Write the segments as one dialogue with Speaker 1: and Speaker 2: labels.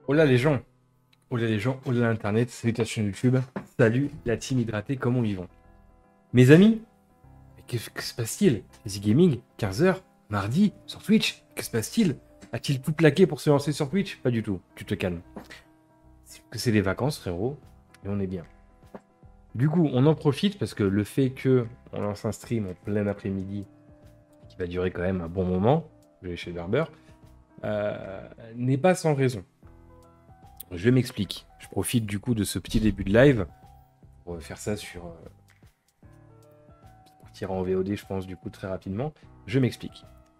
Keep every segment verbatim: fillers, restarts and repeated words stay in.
Speaker 1: Hola les gens, hola les gens, hola l'internet, salutations YouTube, salut la team hydratée, comment ils vont? Mes amis, mais que, que se passe-t-il? Easy Gaming, quinze heures, mardi, sur Twitch, que se passe-t-il? A-t-il tout plaqué pour se lancer sur Twitch? Pas du tout, tu te calmes. C'est que c'est les vacances frérot, et on est bien. Du coup, on en profite parce que le fait que on lance un stream en plein après-midi, qui va durer quand même un bon moment, je vais chez Barber, euh, n'est pas sans raison. Je m'explique. Je profite du coup de ce petit début de live pour faire ça sur euh, partira en V O D, je pense, du coup, très rapidement. Je m'explique.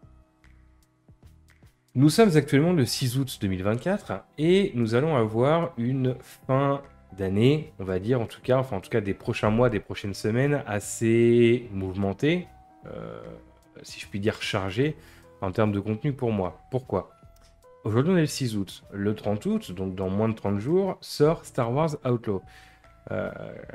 Speaker 1: Nous sommes actuellement le six août deux mille vingt-quatre et nous allons avoir une fin d'année, on va dire, en tout cas, enfin, en tout cas, des prochains mois, des prochaines semaines assez mouvementées, euh, si je puis dire chargées, en termes de contenu pour moi. Pourquoi? Aujourd'hui, on est le six août. Le trente août, donc dans moins de trente jours, sort Star Wars Outlaw. Euh,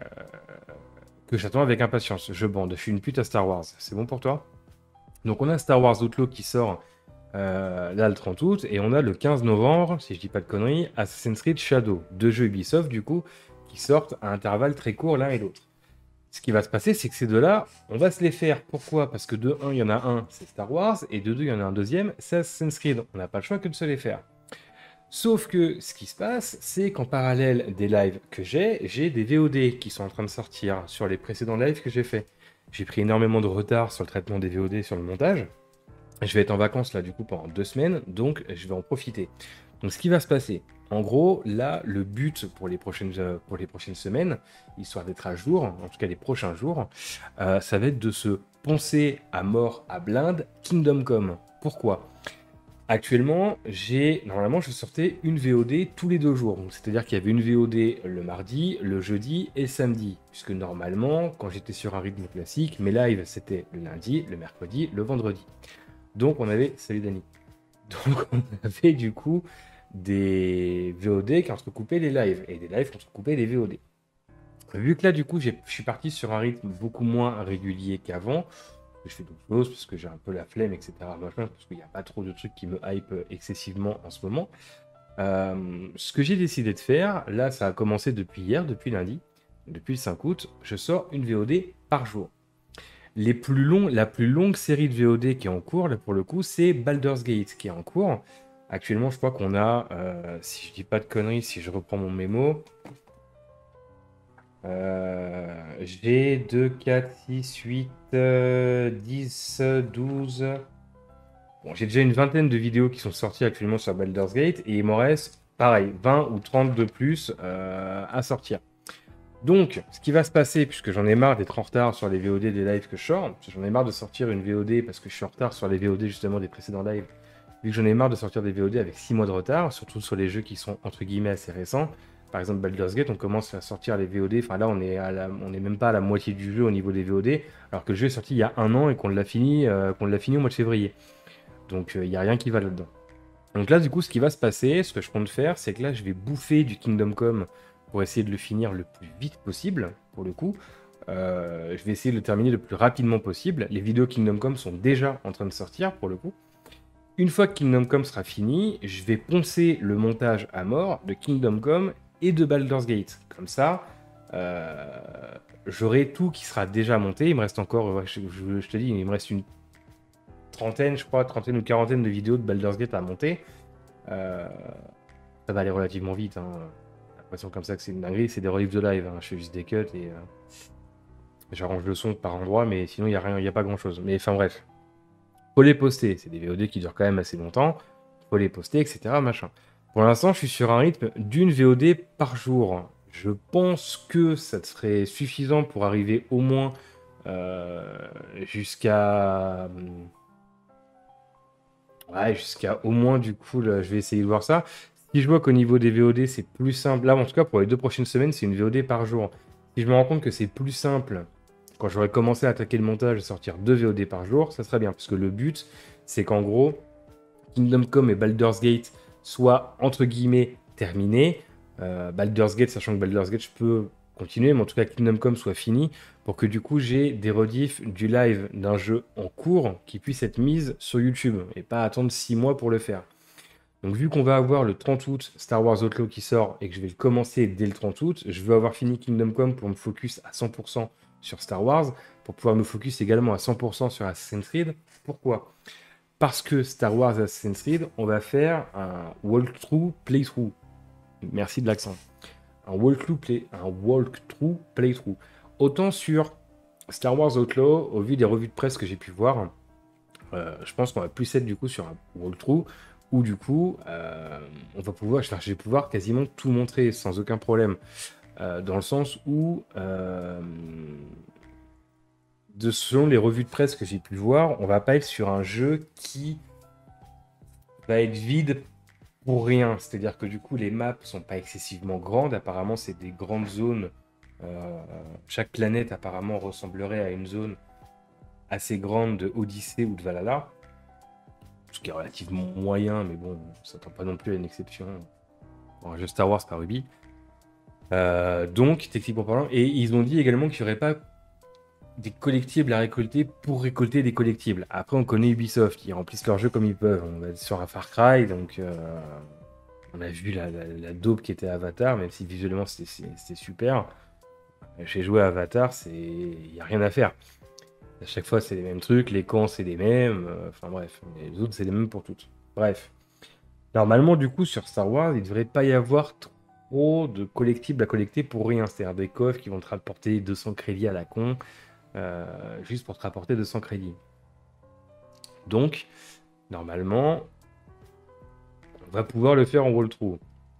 Speaker 1: que j'attends avec impatience. Je bande, je suis une pute à Star Wars. C'est bon pour toi? Donc on a Star Wars Outlaw qui sort euh, là le trente août, et on a le quinze novembre, si je dis pas de conneries, Assassin's Creed Shadow, deux jeux Ubisoft du coup, qui sortent à intervalles très courts l'un et l'autre. Ce qui va se passer, c'est que ces deux-là, on va se les faire. Pourquoi? Parce que de un, il y en a un, c'est Star Wars, et de deux, il y en a un deuxième, c'est Assassin's Creed. On n'a pas le choix que de se les faire. Sauf que ce qui se passe, c'est qu'en parallèle des lives que j'ai, j'ai des V O D qui sont en train de sortir sur les précédents lives que j'ai fait. J'ai pris énormément de retard sur le traitement des V O D, sur le montage. Je vais être en vacances là du coup pendant deux semaines, donc je vais en profiter. Donc ce qui va se passer, en gros, là, le but pour les prochaines, euh, pour les prochaines semaines, histoire d'être à jour, en tout cas les prochains jours, euh, ça va être de se poncer à mort à blinde Kingdom Come. Pourquoi? Actuellement, j'ai normalement je sortais une V O D tous les deux jours. Donc, c'est-à-dire qu'il y avait une V O D le mardi, le jeudi et le samedi. Puisque normalement, quand j'étais sur un rythme classique, mes lives c'était le lundi, le mercredi, le vendredi. Donc on avait, salut Dani. Donc on avait du coup des V O D qui entrecoupaient les lives et des lives qui entrecoupaient les V O D. Vu que là du coup j'ai- je suis parti sur un rythme beaucoup moins régulier qu'avant, je fais d'autres choses parce que j'ai un peu la flemme, et cetera. Machin, parce qu'il n'y a pas trop de trucs qui me hype excessivement en ce moment. Euh, ce que j'ai décidé de faire, là, ça a commencé depuis hier, depuis lundi, depuis le cinq août, je sors une V O D par jour. Les plus longs, la plus longue série de V O D qui est en cours, là pour le coup, c'est Baldur's Gate qui est en cours. Actuellement, je crois qu'on a, euh, si je dis pas de conneries, si je reprends mon mémo, euh, j'ai deux, quatre, six, huit, euh, dix, douze. Bon, j'ai déjà une vingtaine de vidéos qui sont sorties actuellement sur Baldur's Gate et il m'en reste, pareil, vingt ou trente de plus euh, à sortir. Donc, ce qui va se passer, puisque j'en ai marre d'être en retard sur les V O D des lives que je sors, parce que j'en ai marre de sortir une V O D parce que je suis en retard sur les V O D justement des précédents lives, vu que j'en ai marre de sortir des V O D avec six mois de retard, surtout sur les jeux qui sont entre guillemets assez récents. Par exemple, Baldur's Gate, on commence à sortir les V O D, enfin là, on est, à la- on est même pas à la moitié du jeu au niveau des V O D, alors que le jeu est sorti il y a un an et qu'on l'a fini, euh, qu'on l'a fini au mois de février. Donc il n'y a rien qui va là-dedans. Donc là, du coup, ce qui va se passer, ce que je compte faire, c'est que là, je vais bouffer du Kingdom Come pour essayer de le finir le plus vite possible, pour le coup. Euh, je vais essayer de le terminer le plus rapidement possible. Les vidéos Kingdom Come sont déjà en train de sortir, pour le coup. Une fois que Kingdom Come sera fini, je vais poncer le montage à mort de Kingdom Come et de Baldur's Gate. Comme ça, euh, j'aurai tout qui sera déjà monté. Il me reste encore, ouais, je, je- je te dis, il me reste une trentaine, je crois, trentaine ou quarantaine de vidéos de Baldur's Gate à monter. Euh, ça va aller relativement vite. Hein. J'ai l'impression comme ça que c'est une dinguerie. C'est des reliefs de live. Hein. Je fais juste des cuts et euh, j'arrange le son par endroit, mais sinon il n'y a rien, il y a pas grand chose. Mais enfin bref, faut les poster. C'est des V O D qui durent quand même assez longtemps. Faut les poster, et cetera. Machin. Pour l'instant, je suis sur un rythme d'une V O D par jour. Je pense que ça serait suffisant pour arriver au moins euh, jusqu'à Ouais, jusqu'à au moins, du coup, là, je vais essayer de voir ça. Si je vois qu'au niveau des V O D, c'est plus simple, là, en tout cas, pour les deux prochaines semaines, c'est une V O D par jour. Si je me rends compte que c'est plus simple, quand j'aurai commencé à attaquer le montage, de sortir deux V O D par jour, ça serait bien. Parce que le but, c'est qu'en gros, Kingdom Come et Baldur's Gate soient, entre guillemets, terminés. Euh, Baldur's Gate, sachant que Baldur's Gate, je peux continuer, mais en tout cas, Kingdom Come soit fini, pour que du coup, j'ai des rediffs du live d'un jeu en cours qui puissent être mises sur YouTube, et pas attendre six mois pour le faire. Donc vu qu'on va avoir le trente août Star Wars Outlaw qui sort et que je vais le commencer dès le trente août, je veux avoir fini Kingdom Come pour me focus à cent pour cent sur Star Wars, pour pouvoir me focus également à cent pour cent sur Assassin's Creed. Pourquoi? Parce que Star Wars Assassin's Creed, on va faire un walkthrough playthrough. Merci de l'accent. Un walkthrough play, un walkthrough playthrough. Autant sur Star Wars Outlaw, au vu des revues de presse que j'ai pu voir, euh, je pense qu'on va plus être du coup sur un walkthrough où du coup, euh, on va pouvoir, je vais pouvoir quasiment tout montrer sans aucun problème, euh, dans le sens où, euh, de, selon les revues de presse que j'ai pu voir, on va pas être sur un jeu qui va être vide pour rien. C'est-à-dire que du coup, les maps sont pas excessivement grandes. Apparemment, c'est des grandes zones. Euh, chaque planète apparemment ressemblerait à une zone assez grande de Odyssée ou de Valhalla. Ce qui est relativement moyen, mais bon, on s'attend pas non plus à une exception pour un jeu Star Wars par Ubi. Euh, donc, techniquement parlant, et ils ont dit également qu'il n'y aurait pas des collectibles à récolter pour récolter des collectibles. Après, on connaît Ubisoft, ils remplissent leur jeu comme ils peuvent. On va être sur un Far Cry, donc euh, on a vu la, la, la daube qui était Avatar, même si visuellement c'était super. J'ai joué à Avatar, il n'y a rien à faire. À chaque fois, c'est les mêmes trucs, les camps, c'est les mêmes. euh, Enfin bref, les autres, c'est les mêmes pour toutes. Bref. Normalement, du coup, sur Star Wars, il ne devrait pas y avoir trop de collectibles à collecter pour rien. C'est-à-dire des coffres qui vont te rapporter deux cents crédits à la con, euh, juste pour te rapporter deux cents crédits. Donc, normalement, on va pouvoir le faire en walkthrough.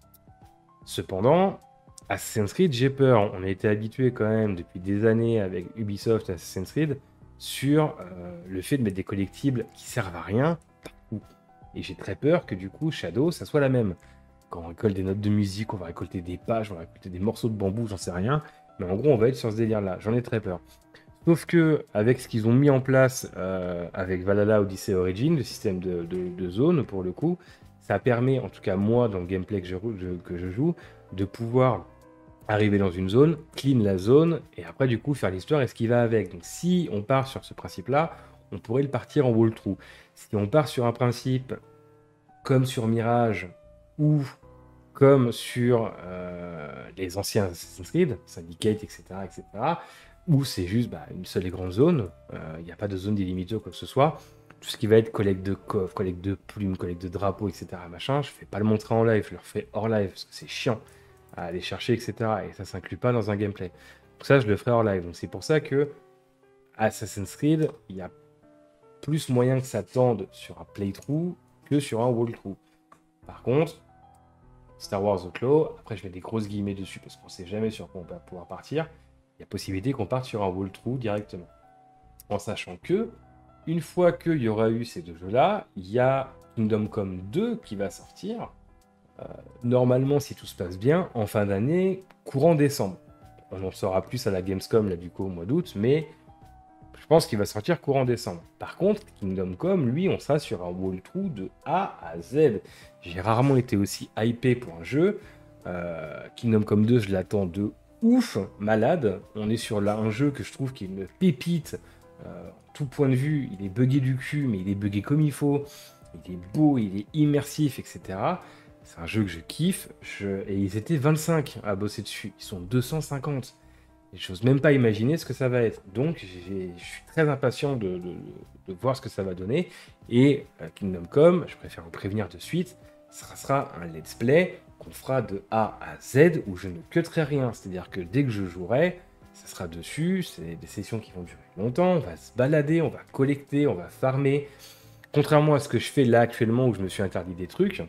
Speaker 1: Cependant, Assassin's Creed, j'ai peur. On a été habitué quand même depuis des années avec Ubisoft et Assassin's Creed sur euh, le fait de mettre des collectibles qui servent à rien partout. Et j'ai très peur que du coup, Shadow, ça soit la même. Quand on récolte des notes de musique, on va récolter des pages, on va récolter des morceaux de bambou, j'en sais rien. Mais en gros, on va être sur ce délire-là. J'en ai très peur. Sauf que, avec ce qu'ils ont mis en place euh, avec Valhalla Odyssey Origin, le système de, de, de zone, pour le coup, ça permet, en tout cas moi, dans le gameplay que je, je- que je joue, de pouvoir arriver dans une zone, clean la zone, et après, du coup, faire l'histoire et ce qui va avec. Donc, si on part sur ce principe-là, on pourrait le partir en walkthrough. Si on part sur un principe comme sur Mirage, ou comme sur euh, les anciens Assassin's Creed, Syndicate, et cetera, et cetera, où c'est juste bah, une seule et grande zone, il n'y a pas de zone délimitée ou quoi que ce soit. Tout ce qui va être collecte de coffres, collecte de plumes, collecte de drapeaux, et cetera, machin, je ne fais pas le montrer en live, je le refais hors live, parce que c'est chiant à aller chercher, et cetera. Et ça ne s'inclut pas dans un gameplay. Donc ça, je le ferai hors live. Donc c'est pour ça que Assassin's Creed, il y a plus moyen que ça tende sur un playthrough que sur un walkthrough. Par contre, Star Wars Outlaw, après je mets des grosses guillemets dessus parce qu'on sait jamais sur quoi on va pouvoir partir, il y a possibilité qu'on parte sur un walkthrough directement. En sachant que, une fois qu'il y aura eu ces deux jeux-là, il y a Kingdom Come deux qui va sortir, euh, normalement si tout se passe bien, en fin d'année, courant décembre. On en saura plus à la Gamescom là du coup au mois d'août, mais je pense qu'il va sortir courant décembre. Par contre, Kingdom Come, lui, on sera sur un walkthrough de A à Z. J'ai rarement été aussi hypé pour un jeu. Euh, Kingdom Come deux, je l'attends de ouf, malade. On est sur là un jeu que je trouve qui est une pépite. Euh, tout point de vue, il est buggé du cul, mais il est buggé comme il faut. Il est beau, il est immersif, et cetera. C'est un jeu que je kiffe. Je... Et ils étaient vingt-cinq à bosser dessus. Ils sont deux cent cinquante. Je n'ose même pas imaginer ce que ça va être. Donc, j'ai- je suis très impatient de, de- de voir ce que ça va donner. Et euh, Kingdom Come, je préfère vous prévenir de suite, ça sera un let's play qu'on fera de A à Z où je ne cutterai rien. C'est-à-dire que dès que je jouerai, ça sera dessus. C'est des sessions qui vont durer longtemps. On va se balader, on va collecter, on va farmer. Contrairement à ce que je fais là actuellement où je me suis interdit des trucs,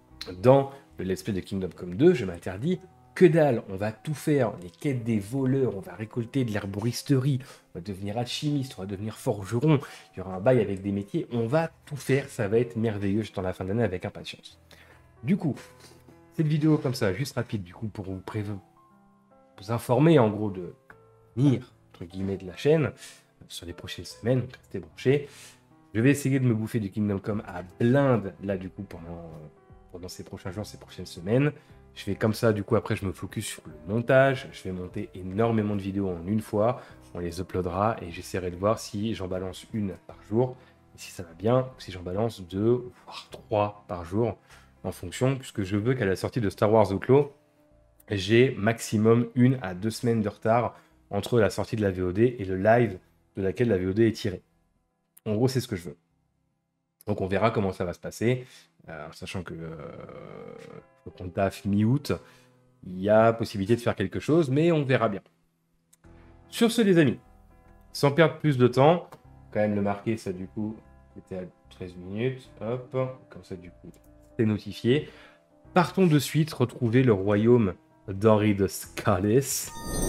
Speaker 1: dans le let's play de Kingdom Come deux, je m'interdis que dalle. On va tout faire, les quêtes des voleurs, on va récolter de l'herboristerie, on va devenir alchimiste, on va devenir forgeron, il y aura un bail avec des métiers, on va tout faire, ça va être merveilleux, j'attends la fin d'année avec impatience. Du coup, cette vidéo comme ça, juste rapide, du coup, pour vous, préve... vous informer en gros de venir, entre guillemets, de la chaîne, euh, sur les prochaines semaines, restez branchés. Je vais essayer de me bouffer du Kingdom Come à blinde, là, du coup, pendant, euh, pendant ces prochains jours, ces prochaines semaines. Je fais comme ça, du coup, après, je me focus sur le montage. Je vais monter énormément de vidéos en une fois. On les uploadera et j'essaierai de voir si j'en balance une par jour. Et si ça va bien, ou si j'en balance deux, voire trois par jour. en fonction, puisque je veux qu'à la sortie de Star Wars Outlaw, j'ai maximum une à deux semaines de retard entre la sortie de la V O D et le live de laquelle la V O D est tirée. En gros, c'est ce que je veux. Donc on verra comment ça va se passer, euh, sachant que euh, faut qu'on taffe mi-août, il y a possibilité de faire quelque chose, mais on verra bien. Sur ce, les amis, sans perdre plus de temps, quand même le marquer, ça du coup, c'était à treize minutes, hop, comme ça du coup, c'est notifié. Partons de suite retrouver le royaume d'Henri de Scalès.